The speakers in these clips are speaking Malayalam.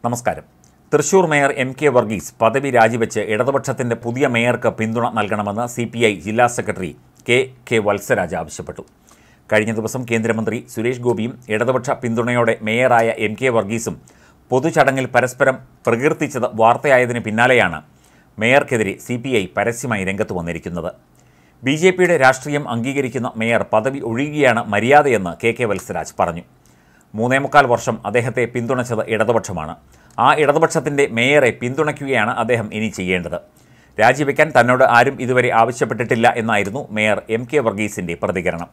നമസ്കാരം. Thrissur mayor MK. വർഗീസ് പദവി രാജിവെച്ച് ഇടതുപക്ഷത്തിന്റെ പുതിയ മേയർക്ക് പിന്തുണ നൽകണമെന്ന് CPI ജില്ലാ സെക്രട്ടറി കെ വത്സരാജ് ആവശ്യപ്പെട്ടു. കഴിഞ്ഞ ദിവസം കേന്ദ്രമന്ത്രി സുരേഷ് ഗോപിയും ഇടതുപക്ഷ പിന്തുണയോടെ മേയറായ എം.കെ. വർഗീസും പൊതുചടങ്ങിൽ പരസ്പരം പ്രകീർത്തിച്ചത് വാർത്തയായതിന് പിന്നാലെയാണ് മേയർക്കെതിരെ CPI പരസ്യമായി രംഗത്ത് വന്നിരിക്കുന്നത്. BJPയുടെ രാഷ്ട്രീയം അംഗീകരിക്കുന്ന മേയർ പദവി ഒഴിയുകയാണ് മര്യാദയെന്ന് കെ വത്സരാജ് പറഞ്ഞു. 3.25 വർഷം അദ്ദേഹത്തെ പിന്തുണച്ചത് ഇടതുപക്ഷമാണ്. ആ ഇടതുപക്ഷത്തിൻ്റെ മേയറെ പിന്തുണയ്ക്കുകയാണ് അദ്ദേഹം ഇനി ചെയ്യേണ്ടത്. രാജിവെക്കാൻ തന്നോട് ആരും ഇതുവരെ ആവശ്യപ്പെട്ടിട്ടില്ല എന്നായിരുന്നു മേയർ എം.കെ. വർഗീസിൻ്റെ പ്രതികരണം.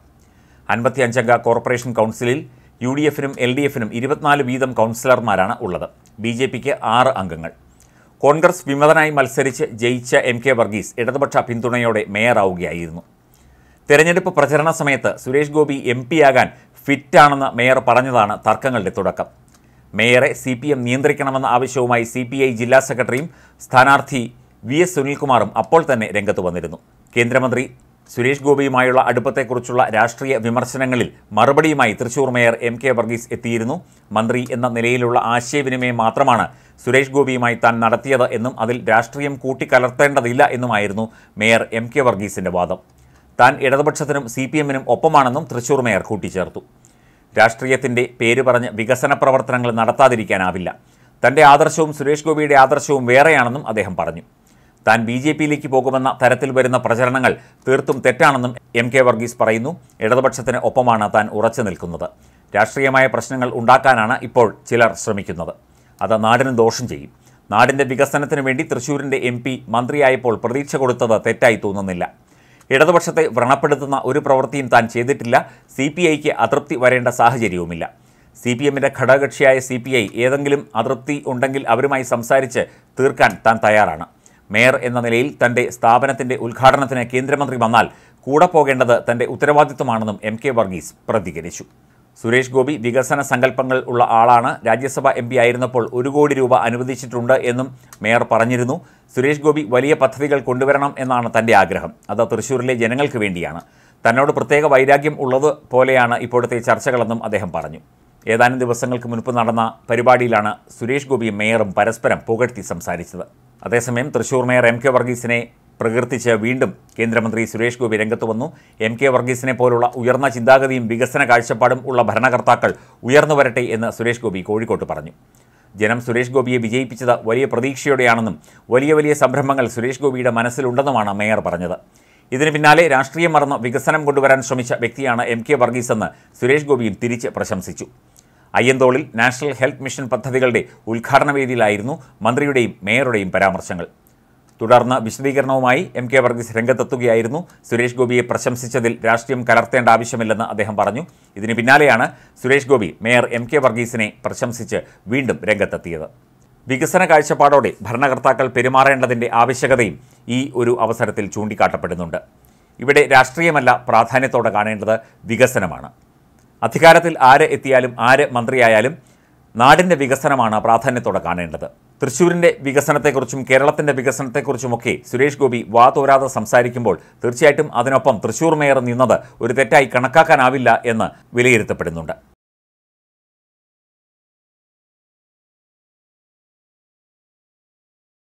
55 അംഗ കോർപ്പറേഷൻ കൗൺസിലിൽ UDFനും LDFനും 24 വീതം കൗൺസിലർമാരാണ് ഉള്ളത്. BJPക്ക് 6 അംഗങ്ങൾ. കോൺഗ്രസ് വിമതനായി മത്സരിച്ച് ജയിച്ച എം.കെ. വർഗീസ് ഇടതുപക്ഷ പിന്തുണയോടെ മേയറാവുകയായിരുന്നു. തെരഞ്ഞെടുപ്പ് പ്രചരണ സമയത്ത് സുരേഷ് ഗോപി MP ആകാൻ ഫിറ്റാണെന്ന് മേയർ പറഞ്ഞതാണ് തർക്കങ്ങളുടെ തുടക്കം. മേയറെ CPM നിയന്ത്രിക്കണമെന്ന ആവശ്യവുമായി CPI ജില്ലാ സെക്രട്ടറിയും സ്ഥാനാർത്ഥി VS സുനിൽകുമാറും അപ്പോൾ തന്നെ രംഗത്ത് വന്നിരുന്നു. കേന്ദ്രമന്ത്രി സുരേഷ് ഗോപിയുമായുള്ള അടുപ്പത്തെക്കുറിച്ചുള്ള രാഷ്ട്രീയ വിമർശനങ്ങളിൽ മറുപടിയുമായി തൃശൂർ മേയർ എം.കെ. വർഗീസ് എത്തിയിരുന്നു. മന്ത്രി എന്ന നിലയിലുള്ള ആശയവിനിമയം മാത്രമാണ് സുരേഷ് ഗോപിയുമായി താൻ നടത്തിയത് എന്നും അതിൽ രാഷ്ട്രീയം കൂട്ടിക്കലർത്തേണ്ടതില്ല എന്നുമായിരുന്നു മേയർ എം.കെ. വർഗീസിൻ്റെ വാദം. താൻ ഇടതുപക്ഷത്തിനും CPMനും ഒപ്പമാണെന്നും തൃശൂർ മേയർ കൂട്ടിച്ചേർത്തു. രാഷ്ട്രീയത്തിൻ്റെ പേര് പറഞ്ഞ് വികസന പ്രവർത്തനങ്ങൾ നടത്താതിരിക്കാനാവില്ല. തൻ്റെ ആദർശവും സുരേഷ് ഗോപിയുടെ ആദർശവും വേറെയാണെന്നും അദ്ദേഹം പറഞ്ഞു. താൻ BJPയിലേക്ക് പോകുമെന്ന തരത്തിൽ വരുന്ന പ്രചരണങ്ങൾ തീർത്തും തെറ്റാണെന്നും എം.കെ. വർഗീസ് പറയുന്നു. ഇടതുപക്ഷത്തിന് ഒപ്പമാണ് താൻ ഉറച്ചു നിൽക്കുന്നത്. രാഷ്ട്രീയമായ പ്രശ്നങ്ങൾ ഉണ്ടാക്കാനാണ് ഇപ്പോൾ ചിലർ ശ്രമിക്കുന്നത്. അത് നാടിന് ദോഷം ചെയ്യും. നാടിൻ്റെ വികസനത്തിനു വേണ്ടി തൃശ്ശൂരിൻ്റെ MP മന്ത്രിയായപ്പോൾ പ്രതീക്ഷ കൊടുത്തത് തെറ്റായി തോന്നുന്നില്ല. ഇടതുപക്ഷത്തെ വ്രണപ്പെടുത്തുന്ന ഒരു പ്രവൃത്തിയും താൻ ചെയ്തിട്ടില്ല. CPIക്ക് അതൃപ്തി വരേണ്ട സാഹചര്യവുമില്ല. CPMൻ്റെ ഘടകകക്ഷിയായ CPI ഏതെങ്കിലും അതൃപ്തി ഉണ്ടെങ്കിൽ അവരുമായി സംസാരിച്ച് തീർക്കാൻ താൻ തയ്യാറാണ്. മേയർ എന്ന നിലയിൽ തൻ്റെ സ്ഥാപനത്തിൻ്റെ ഉദ്ഘാടനത്തിന് കേന്ദ്രമന്ത്രി വന്നാൽ കൂടെ പോകേണ്ടത് തൻ്റെ ഉത്തരവാദിത്വമാണെന്നും എം.കെ. വർഗീസ് പ്രതികരിച്ചു. സുരേഷ് ഗോപി വികസന സങ്കല്പങ്ങൾ ഉള്ള ആളാണ്. രാജ്യസഭാ MP ആയിരുന്നപ്പോൾ 1 കോടി രൂപ അനുവദിച്ചിട്ടുണ്ട് എന്നും മേയർ പറഞ്ഞിരുന്നു. സുരേഷ് ഗോപി വലിയ പദ്ധതികൾ കൊണ്ടുവരണം എന്നാണ് തൻ്റെ ആഗ്രഹം. അത് തൃശ്ശൂരിലെ ജനങ്ങൾക്ക് വേണ്ടിയാണ്. തന്നോട് പ്രത്യേക വൈരാഗ്യം ഉള്ളത് പോലെയാണ് ഇപ്പോഴത്തെ ചർച്ചകളെന്നും അദ്ദേഹം പറഞ്ഞു. ഏതാനും ദിവസങ്ങൾക്ക് മുൻപ് നടന്ന പരിപാടിയിലാണ് സുരേഷ് ഗോപിയും മേയറും പരസ്പരം പുകഴ്ത്തി സംസാരിച്ചത്. അതേസമയം തൃശൂർ മേയർ എം.കെ. വർഗീസിനെ പ്രകീർത്തിച്ച് വീണ്ടും കേന്ദ്രമന്ത്രി സുരേഷ് ഗോപി രംഗത്ത് വന്നു. എം.കെ. വർഗീസിനെ പോലുള്ള ഉയർന്ന ചിന്താഗതിയും വികസന കാഴ്ചപ്പാടും ഉള്ള ഭരണകർത്താക്കൾ ഉയർന്നു വരട്ടെ എന്ന് സുരേഷ് ഗോപി കോഴിക്കോട്ട് പറഞ്ഞു. ജനം സുരേഷ് ഗോപിയെ വിജയിപ്പിച്ചത് വലിയ പ്രതീക്ഷയോടെയാണെന്നും വലിയ സംരംഭങ്ങൾ സുരേഷ് ഗോപിയുടെ മനസ്സിലുണ്ടെന്നുമാണ് മേയർ പറഞ്ഞത്. ഇതിന് പിന്നാലെ രാഷ്ട്രീയം മറന്ന് വികസനം കൊണ്ടുവരാൻ ശ്രമിച്ച വ്യക്തിയാണ് എം.കെ. വർഗീസ് എന്ന് സുരേഷ് ഗോപിയും തിരിച്ച് പ്രശംസിച്ചു. അയ്യന്തോളിൽ നാഷണൽ ഹെൽത്ത് മിഷൻ പദ്ധതികളുടെ ഉദ്ഘാടന വേദിയിലായിരുന്നു മന്ത്രിയുടെയും മേയറുടെയും പരാമർശങ്ങൾ. തുടർന്ന് വിശദീകരണവുമായി എം.കെ. വർഗീസ് രംഗത്തെത്തുകയായിരുന്നു. സുരേഷ് ഗോപിയെ പ്രശംസിച്ചതിൽ രാഷ്ട്രീയം കലർത്തേണ്ട ആവശ്യമില്ലെന്ന് അദ്ദേഹം പറഞ്ഞു. ഇതിന് പിന്നാലെയാണ് സുരേഷ് ഗോപി മേയർ എം.കെ. വർഗീസിനെ പ്രശംസിച്ച് വീണ്ടും രംഗത്തെത്തിയത്. വികസന കാഴ്ചപ്പാടോടെ ഭരണകർത്താക്കൾ പെരുമാറേണ്ടതിൻ്റെ ആവശ്യകതയും ഈ ഒരു അവസരത്തിൽ ചൂണ്ടിക്കാട്ടപ്പെടുന്നുണ്ട്. ഇവിടെ രാഷ്ട്രീയമല്ല പ്രാധാന്യത്തോടെ കാണേണ്ടത്, വികസനമാണ്. അധികാരത്തിൽ ആര് എത്തിയാലും ആര് മന്ത്രിയായാലും നാടിൻ്റെ വികസനമാണ് പ്രാധാന്യത്തോടെ കാണേണ്ടത്. തൃശ്ശൂരിൻ്റെ വികസനത്തെക്കുറിച്ചും കേരളത്തിൻ്റെ വികസനത്തെക്കുറിച്ചുമൊക്കെ സുരേഷ് ഗോപി വാതോരാതെ സംസാരിക്കുമ്പോൾ തീർച്ചയായിട്ടും അതിനൊപ്പം തൃശ്ശൂർ മേയർ നിന്നത് ഒരു തെറ്റായി കണക്കാക്കാനാവില്ല എന്ന് വിലയിരുത്തപ്പെടുന്നുണ്ട്.